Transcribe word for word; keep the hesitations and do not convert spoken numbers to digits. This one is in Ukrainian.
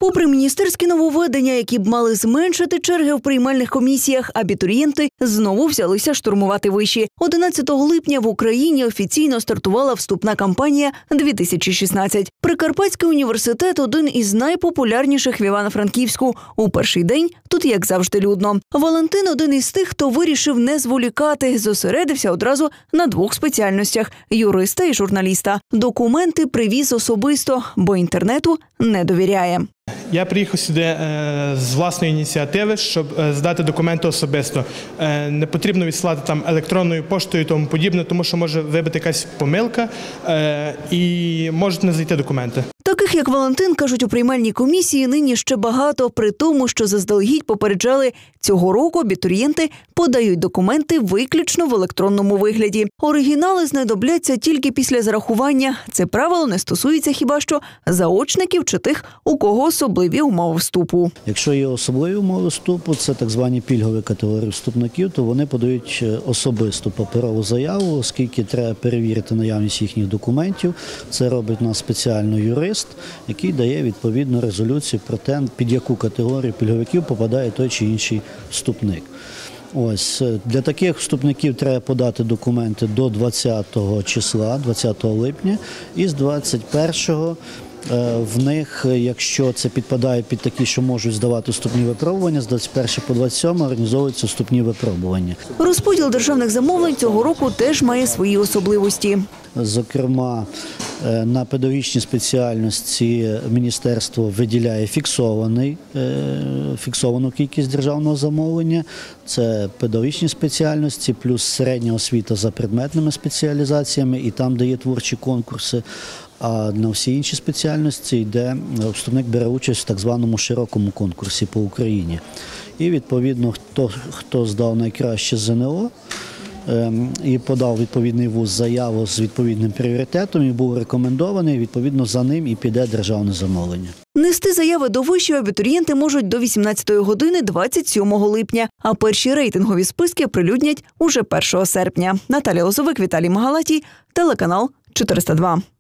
Попри міністерські нововведення, які б мали зменшити черги в приймальних комісіях, абітурієнти знову взялися штурмувати виші. одинадцятого липня в Україні офіційно стартувала вступна кампанія дві тисячі шістнадцять. Прикарпатський університет – один із найпопулярніших в Івано-Франківську. У перший день тут, як завжди, людно. Валентин – один із тих, хто вирішив не зволікати, зосередився одразу на двох спеціальностях – юриста і журналіста. Документи привіз особисто, бо інтернету не довіряє. Я приїхав сюди е, з власної ініціативи, щоб е, здати документи особисто. Е, не потрібно відсилати там електронною поштою і тому подібне, тому що може вибити якась помилка е, і можуть не зайти документи. Таких, як Валентин, кажуть, у приймальній комісії нині ще багато, при тому, що заздалегідь попереджали, цього року абітурієнти подають документи виключно в електронному вигляді. Оригінали знадобляться тільки після зарахування. Це правило не стосується хіба що заочників чи тих, у кого особливі умови вступу. Якщо є особливі умови вступу, це так звані пільгові категорії вступників, то вони подають особисту паперову заяву, оскільки треба перевірити наявність їхніх документів. Це робить у нас спеціально юрист, який дає відповідну резолюцію про те, під яку категорію пільговиків попадає той чи інший вступник. Ось, для таких вступників треба подати документи до двадцятого числа, двадцятого липня, і з двадцять першого в них, якщо це підпадає під такі, що можуть здавати вступні випробування, з двадцять першого по двадцять сьоме організовуються вступні випробування. Розподіл державних замовлень цього року теж має свої особливості. Зокрема, на педагогічні спеціальності міністерство виділяє фіксований, фіксовану кількість державного замовлення. Це педагогічні спеціальності плюс середня освіта за предметними спеціалізаціями і там, де є творчі конкурси. А на всі інші спеціальності, де вступник бере участь в так званому широкому конкурсі по Україні. І, відповідно, хто, хто здав найкраще ЗНО і подав відповідний вуз заяву з відповідним пріоритетом і був рекомендований, відповідно, за ним і піде державне замовлення. Нести заяви до вишів абітурієнти можуть до вісімнадцятої години двадцять сьомого липня, а перші рейтингові списки оприлюднять уже першого серпня. Наталія Лозовик, Віталій Магалатій, телеканал чотириста два.